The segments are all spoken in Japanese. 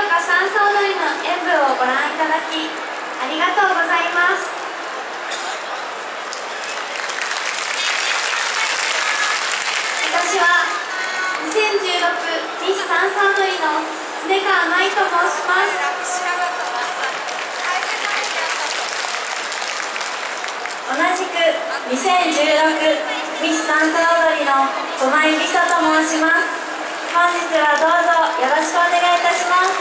岡三叉踊りの演舞をご覧いただきありがとうございます。私は2016ミス三叉踊りの常川舞と申します。同じく2016ミス三叉踊りの駒井美沙と申します。本日はどうぞよろしくお願いいたします。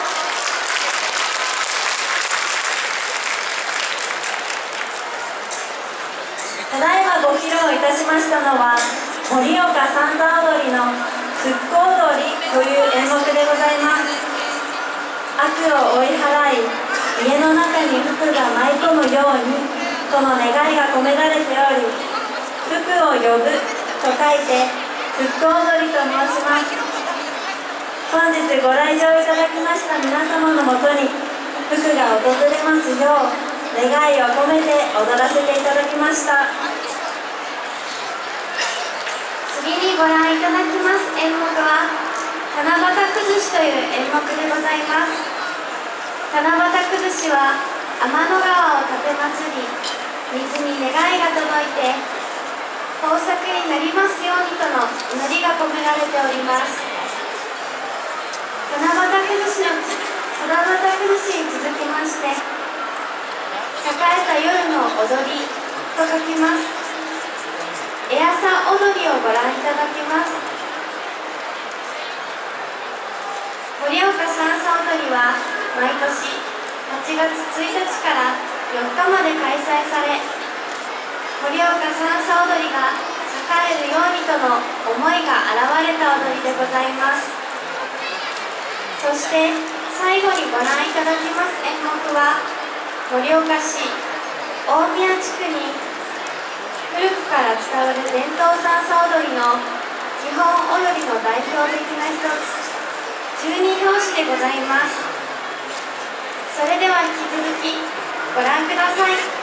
ただいまご披露いたしましたのは盛岡三叉踊りの復興踊りという演目でございます。悪を追い払い家の中に福が舞い込むようにとの願いが込められており、福を呼ぶと書いて復興踊りと申します。本日ご来場いただきました皆様のもとに福が訪れますよう願いを込めて踊らせていただきました。次にご覧いただきます演目は七夕崩しという演目でございます。七夕崩しは天の川を立て祭り水に願いが届いて豊作になりますようにとの祈りが込められております。七夕崩しに続きまして栄えた夜の踊りと書きます。エアサ踊りをご覧いただきます。盛岡三叉踊りは毎年8月1日から4日まで開催され、盛岡三叉踊りが栄えるようにとの思いが現れた踊りでございます。そして最後にご覧いただきます演目は盛岡市大宮地区に古くから伝わる伝統三叉踊りの基本踊りの代表的な一つ十二拍子でございます。それでは引き続きご覧ください。